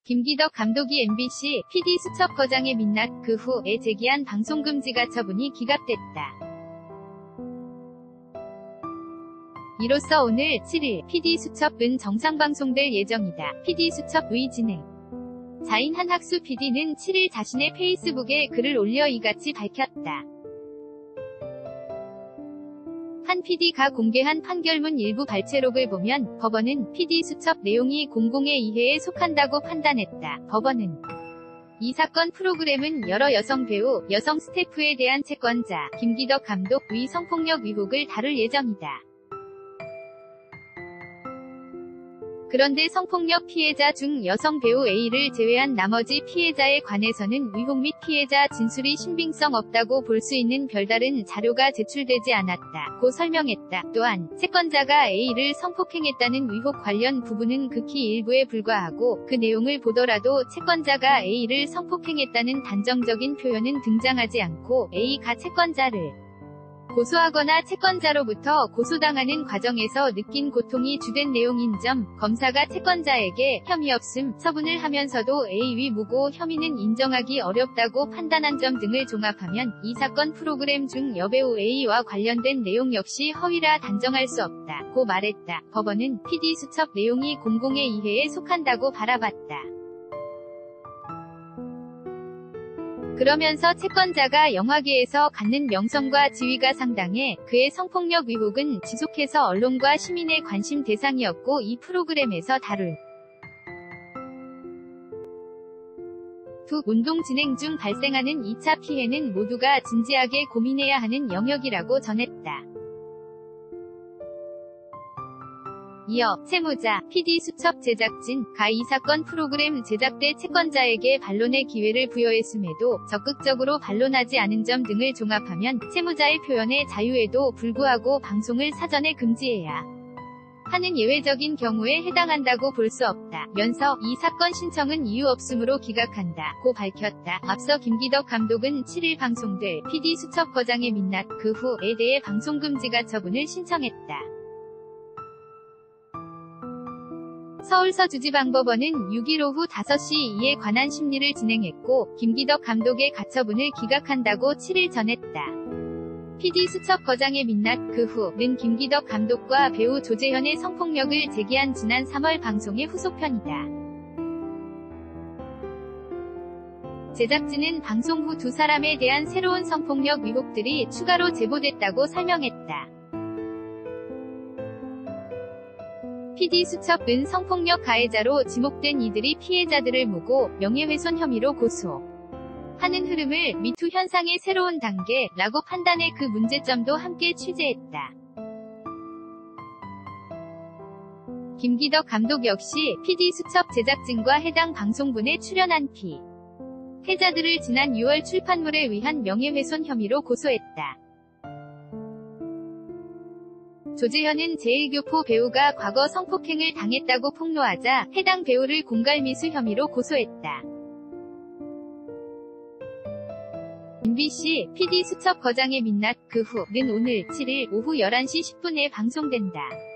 김기덕 감독이 MBC PD 수첩 거장의 민낯 그 후에 제기한 방송금지 가처분이 기각됐다. 이로써 오늘 7일 PD 수첩은 정상방송될 예정이다. PD 수첩의 진행 자인 한학수 PD는 7일 자신의 페이스북에 글을 올려 이같이 밝혔다. 한 PD가 공개한 판결문 일부 발췌록을 보면 법원은 PD 수첩 내용이 공공의 이해에 속한다고 판단했다. 법원은 이 사건 프로그램은 여러 여성 배우, 여성 스태프에 대한 채권자 김기덕 감독의 성폭력 의혹을 다룰 예정이다. 그런데 성폭력 피해자 중 여성 배우 A를 제외한 나머지 피해자에 관해서는 의혹 및 피해자 진술이 신빙성 없다고 볼 수 있는 별다른 자료가 제출되지 않았다. 고 설명했다. 또한 채권자가 A를 성폭행했다는 의혹 관련 부분은 극히 일부에 불과하고 그 내용을 보더라도 채권자가 A를 성폭행했다는 단정적인 표현은 등장하지 않고 A가 채권자를 고소하거나 채권자로부터 고소당하는 과정에서 느낀 고통이 주된 내용인 점, 검사가 채권자에게 혐의 없음 처분을 하면서도 A의 무고 혐의는 인정하기 어렵다고 판단한 점 등을 종합하면 이 사건 프로그램 중 여배우 A와 관련된 내용 역시 허위라 단정할 수 없다. 고 말했다. 법원은 PD 수첩 내용이 공공의 이해에 속한다고 바라봤다. 그러면서 채권자가 영화계에서 갖는 명성과 지위가 상당해 그의 성폭력 의혹은 지속해서 언론과 시민의 관심 대상이었고 이 프로그램에서 다룰 두 운동 진행 중 발생하는 2차 피해는 모두가 진지하게 고민해야 하는 영역이라고 전했다. 이어 채무자, PD 수첩 제작진가 이 사건 프로그램 제작대 채권자에게 반론의 기회를 부여했음에도 적극적으로 반론하지 않은 점 등을 종합하면 채무자의 표현의 자유에도 불구하고 방송을 사전에 금지해야 하는 예외적인 경우에 해당한다고 볼 수 없다. 면서 이 사건 신청은 이유 없음으로 기각한다. 고 밝혔다. 앞서 김기덕 감독은 7일 방송될 PD 수첩 거장의 민낯 그 후에 대해 방송금지 가처분을 신청했다. 서울서주지방법원은 6일 오후 5시 이에 관한 심리를 진행했고 김기덕 감독의 가처분을 기각한다고 7일 전했다. PD 수첩 거장의 민낯 그 후는 김기덕 감독과 배우 조재현의 성폭력을 제기한 지난 3월 방송의 후속편이다. 제작진은 방송 후 두 사람에 대한 새로운 성폭력 의혹들이 추가로 제보됐다고 설명했다. PD 수첩은 성폭력 가해자로 지목된 이들이 피해자들을 무고 명예훼손 혐의로 고소하는 흐름을 미투 현상의 새로운 단계라고 판단해 그 문제점도 함께 취재했다. 김기덕 감독 역시 PD 수첩 제작진과 해당 방송분에 출연한 피해자들을 지난 6월 출판물에 의한 명예훼손 혐의로 고소했다. 조재현은 제1교포 배우가 과거 성폭행을 당했다고 폭로하자 해당 배우를 공갈미수 혐의로 고소했다. MBC PD 수첩 거장의 민낯 그 후는 오늘 7일 오후 11시 10분에 방송된다.